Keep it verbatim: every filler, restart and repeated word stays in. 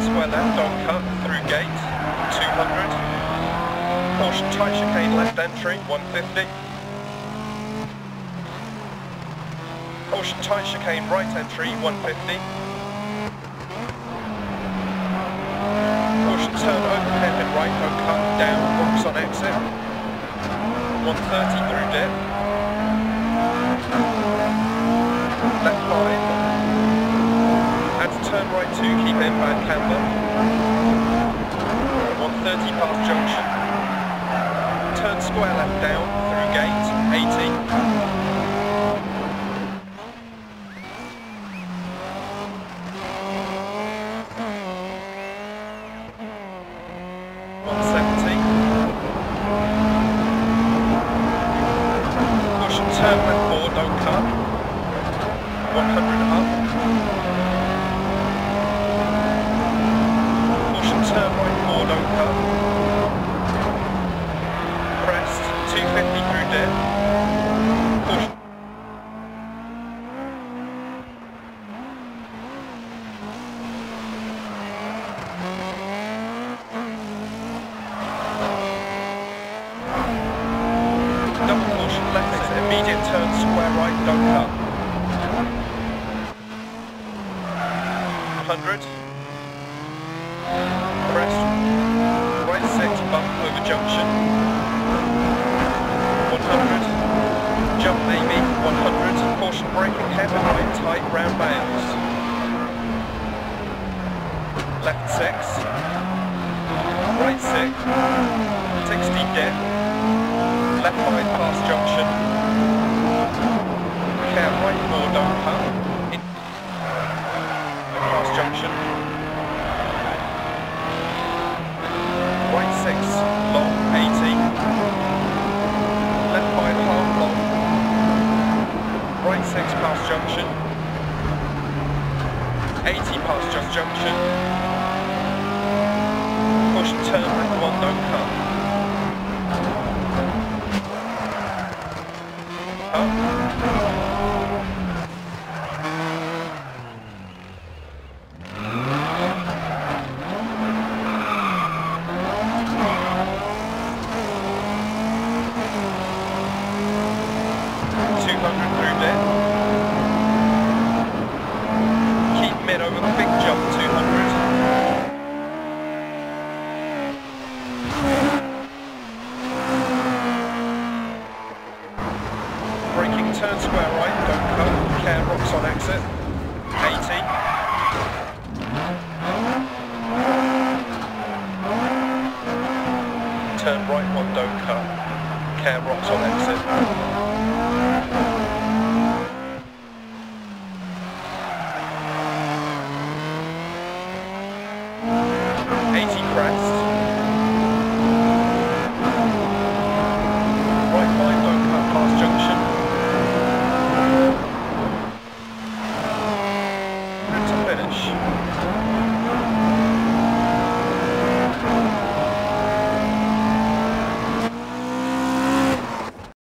square left, don't cut, through gate, two hundred. Caution, tight chicane left entry, one fifty. Caution, tight chicane right entry, one fifty. Caution, turn open hairpin right, don't cut, down, box on exit. one thirty through dip. Left five. And turn right two, keep in bad camber. one thirty past junction. Turn square left down, through gate, eighty. one seventy. Caution, turn left four, don't cut. one hundred up. Caution, turn right four, don't cut. Crest, two fifty through dip. Caution. Double caution, left exit, immediate turn, square right, don't cut. one hundred. Crest, right six, bump over junction. one hundred. Jump Amy, one hundred. Caution, braking hairpin right, tight, round bales. Left six. Right six. sixty dip. Left five past junction. Care right four, don't cut. In past junction. Right six, long, eighty. Left five, half long. Right six past junction. eighty past just junction. Caution, turn left one, don't cut. Up. two hundred through dip. Keep mid over the big jump, two hundred. Braking, turn square right, don't cut, care rocks on exit, eighty. Turn right one, don't cut, care rocks on exit. eighty crest.